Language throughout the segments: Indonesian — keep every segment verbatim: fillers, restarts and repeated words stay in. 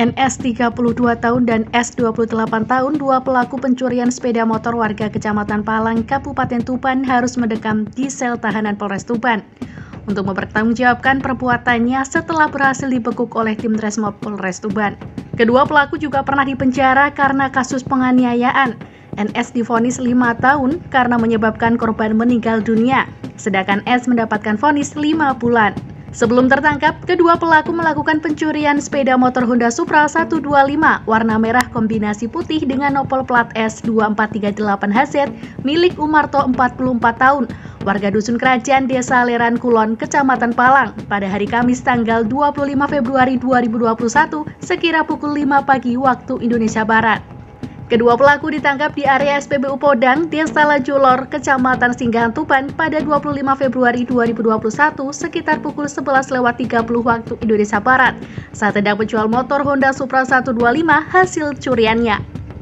N S tiga puluh dua tahun dan S dua puluh delapan tahun, dua pelaku pencurian sepeda motor warga Kecamatan Palang, Kabupaten Tuban harus mendekam di sel tahanan Polres Tuban untuk mempertanggungjawabkan perbuatannya setelah berhasil dibekuk oleh tim Resmob Polres Tuban. Kedua pelaku juga pernah dipenjara karena kasus penganiayaan. N S divonis lima tahun karena menyebabkan korban meninggal dunia, sedangkan S mendapatkan vonis lima bulan. Sebelum tertangkap, kedua pelaku melakukan pencurian sepeda motor Honda Supra seratus dua puluh lima warna merah kombinasi putih dengan nopol plat S dua empat tiga delapan H Z milik Umarto empat puluh empat tahun, warga Dusun Kerajaan, Desa Leran Kulon, Kecamatan Palang, pada hari Kamis tanggal dua puluh lima Februari dua ribu dua puluh satu sekira pukul lima pagi waktu Indonesia Barat. Kedua pelaku ditangkap di area S P B U Podang, Desa Lajulor, Kecamatan Singgahan Tuban pada dua puluh lima Februari dua ribu dua puluh satu sekitar pukul sebelas lewat tiga puluh waktu Indonesia Barat saat sedang menjual motor Honda Supra seratus dua puluh lima hasil curiannya.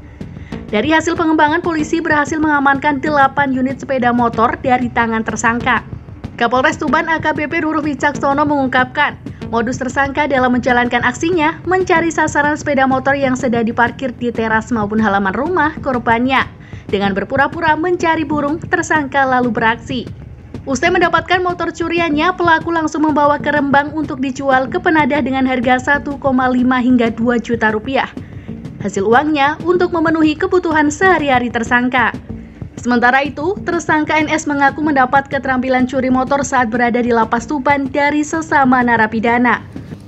Dari hasil pengembangan, polisi berhasil mengamankan delapan unit sepeda motor dari tangan tersangka. Kapolres Tuban A K B P Ruru Wicaksono mengungkapkan, modus tersangka dalam menjalankan aksinya mencari sasaran sepeda motor yang sedang diparkir di teras maupun halaman rumah korbannya. Dengan berpura-pura mencari burung, tersangka lalu beraksi. Usai mendapatkan motor curiannya, pelaku langsung membawa ke Rembang untuk dijual ke penadah dengan harga satu koma lima hingga dua juta rupiah. Hasil uangnya untuk memenuhi kebutuhan sehari-hari tersangka. Sementara itu, tersangka N S mengaku mendapat keterampilan curi motor saat berada di Lapas Tuban dari sesama narapidana.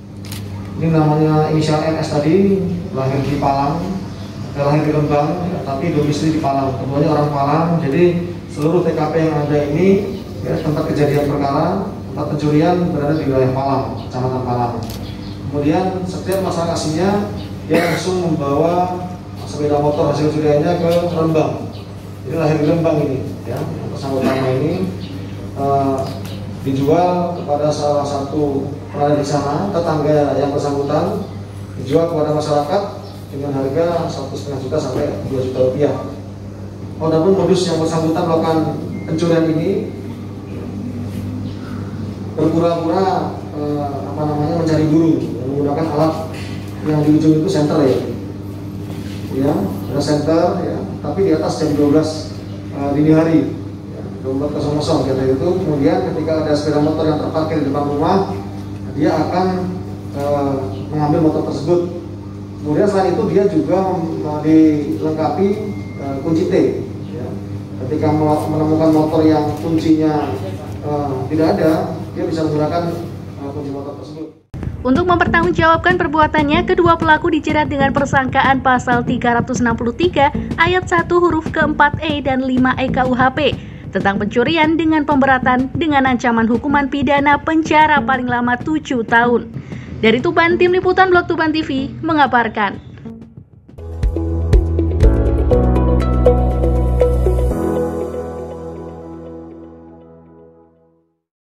Ini namanya inisial N S tadi, lahir di Palang, lahir di Rembang, tapi domisili di Palang. Keduanya orang Palang, jadi seluruh T K P yang ada ini, ya, tempat kejadian perkara, tempat pencurian berada di wilayah Palang, Kecamatan Palang. Kemudian setiap masa aksinya, dia langsung membawa sepeda motor hasil curiannya ke Rembang. Ini lahir di Rembang ini, ya, yang bersangkutan ini uh, dijual kepada salah satu penadah di sana, tetangga yang bersangkutan, dijual kepada masyarakat dengan harga satu koma lima juta sampai dua juta rupiah. Walaupun modus yang bersangkutan melakukan pencurian ini berpura-pura uh, apa namanya mencari burung, menggunakan alat yang di ujung itu senter, ya, ya, ada senter, ya. Tapi di atas jam dua belas uh, dini hari, ya, dua belas nol nol kata itu. Kemudian ketika ada sepeda motor yang terparkir di depan rumah, dia akan uh, mengambil motor tersebut. Kemudian selain itu dia juga uh, dilengkapi uh, kunci T, ya. Ketika menemukan motor yang kuncinya uh, tidak ada, dia bisa menggunakan uh, kunci motor tersebut. Untuk mempertanggungjawabkan perbuatannya, kedua pelaku dijerat dengan persangkaan pasal tiga ratus enam puluh tiga ayat satu huruf keempat E dan lima E K U H P tentang pencurian dengan pemberatan dengan ancaman hukuman pidana penjara paling lama tujuh tahun. Dari Tuban, Tim Liputan Blog Tuban T V mengabarkan.